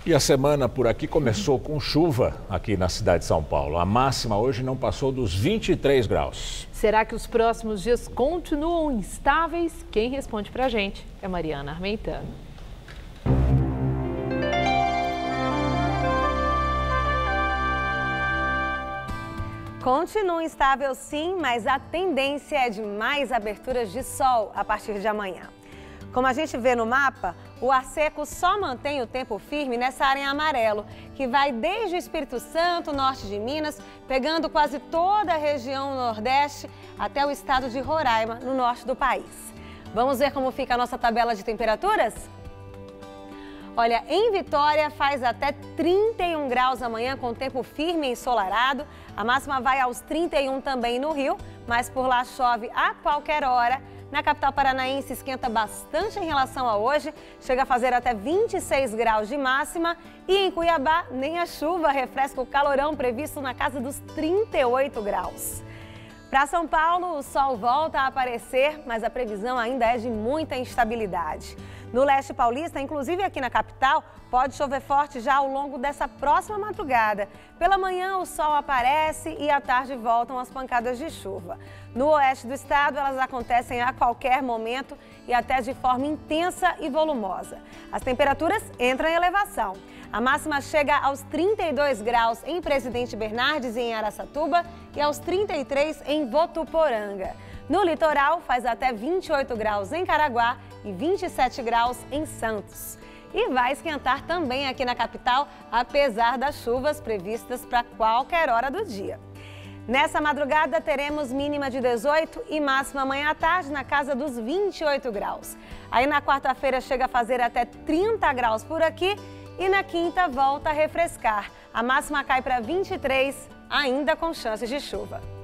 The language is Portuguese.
E a semana por aqui começou com chuva aqui na cidade de São Paulo. A máxima hoje não passou dos 23 graus. Será que os próximos dias continuam instáveis? Quem responde pra gente é Mariana Armentano. Continua instável sim, mas a tendência é de mais aberturas de sol a partir de amanhã. Como a gente vê no mapa, o ar seco só mantém o tempo firme nessa área em amarelo, que vai desde o Espírito Santo, norte de Minas, pegando quase toda a região nordeste até o estado de Roraima, no norte do país. Vamos ver como fica a nossa tabela de temperaturas? Olha, em Vitória faz até 31 graus amanhã com tempo firme e ensolarado. A máxima vai aos 31 também no Rio, mas por lá chove a qualquer hora. Na capital paranaense esquenta bastante em relação a hoje, chega a fazer até 26 graus de máxima. E em Cuiabá, nem a chuva refresca o calorão previsto na casa dos 38 graus. Para São Paulo, o sol volta a aparecer, mas a previsão ainda é de muita instabilidade. No leste paulista, inclusive aqui na capital, pode chover forte já ao longo dessa próxima madrugada. Pela manhã, o sol aparece e à tarde voltam as pancadas de chuva. No oeste do estado, elas acontecem a qualquer momento e até de forma intensa e volumosa. As temperaturas entram em elevação. A máxima chega aos 32 graus em Presidente Bernardes e em Araçatuba e aos 33 em Votuporanga. No litoral, faz até 28 graus em Caraguá e 27 graus em Santos. E vai esquentar também aqui na capital, apesar das chuvas previstas para qualquer hora do dia. Nessa madrugada, teremos mínima de 18 e máxima amanhã à tarde na casa dos 28 graus. Aí na quarta-feira chega a fazer até 30 graus por aqui e na quinta volta a refrescar. A máxima cai para 23, ainda com chances de chuva.